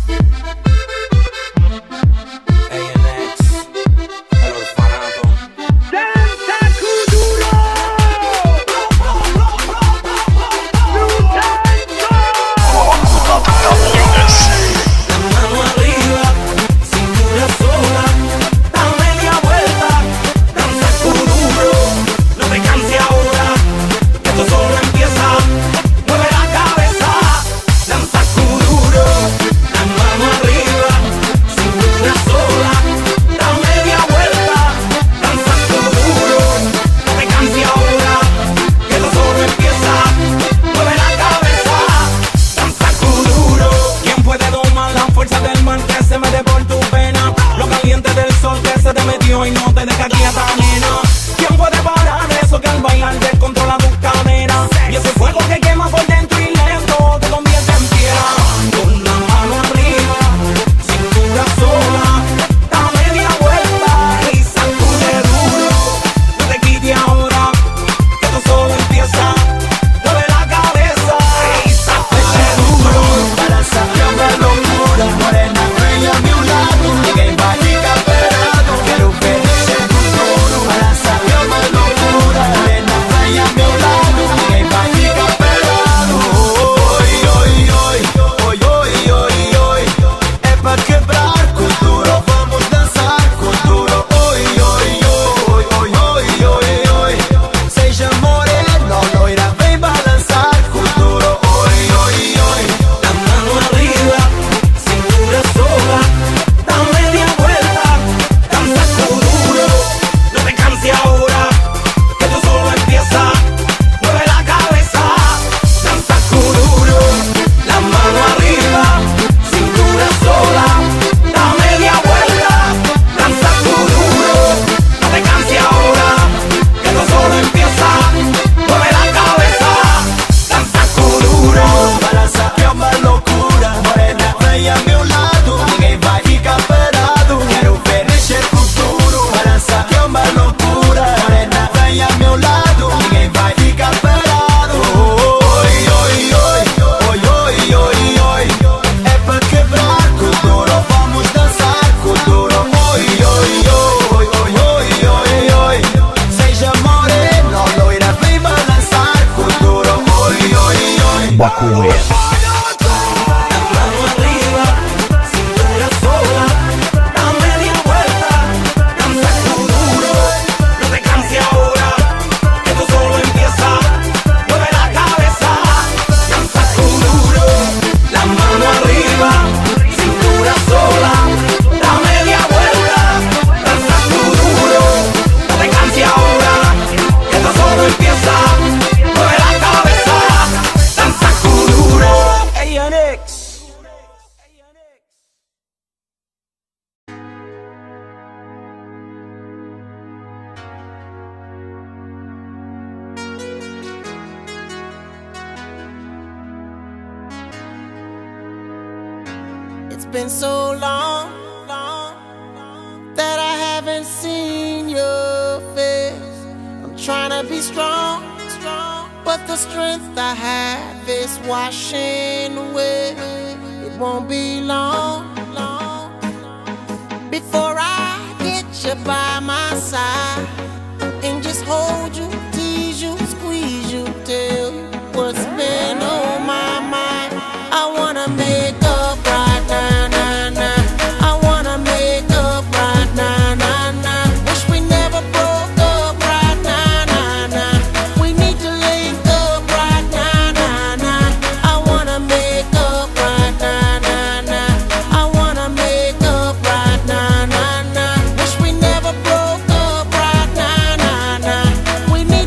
It's been so long, that I haven't seen your face. I'm trying to be strong, but the strength I have is washing away. It won't be long before I get you by my side and just hold you, tease you, squeeze you, tell you what's been on my mind. I wanna make up right now, nah, nah. I wanna make up right now, nah, nah. Wish we never broke up right now, nah, nah. We need to link up right now, nah, nah. I wanna make up right now, nah, nah. I wanna make up right now, nah, nah. Wish we never broke up right now, nah, nah. We need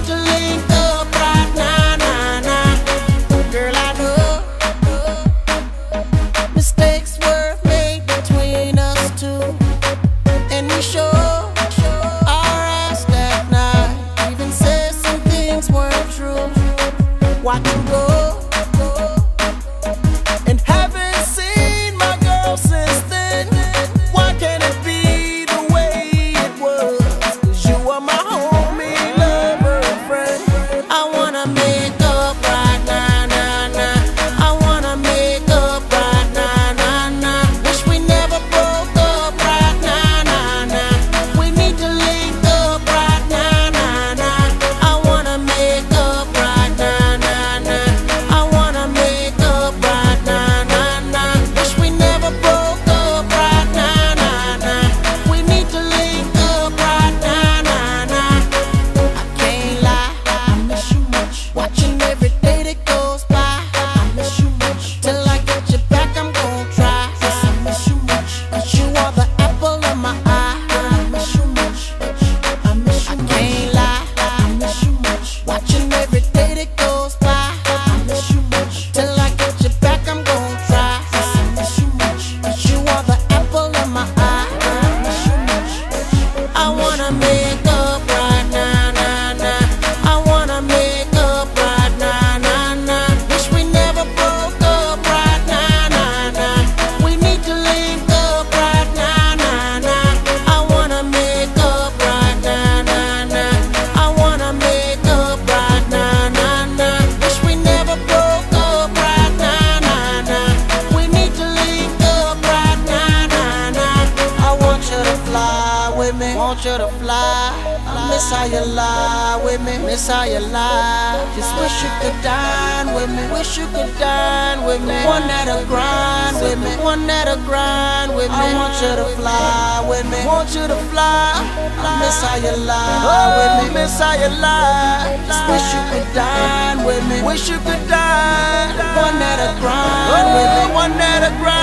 want you to fly. I miss how you lie with me, miss how you lie. Just wish you could dine with me, wish you could dine with me. One that'll grind with me, one that'll grind with me. I want you to fly with me, want you to fly. I miss how you lie with me, miss how you lie. Just wish you could dine with me, wish you could dine. One that'll grind with me, one that'll grind.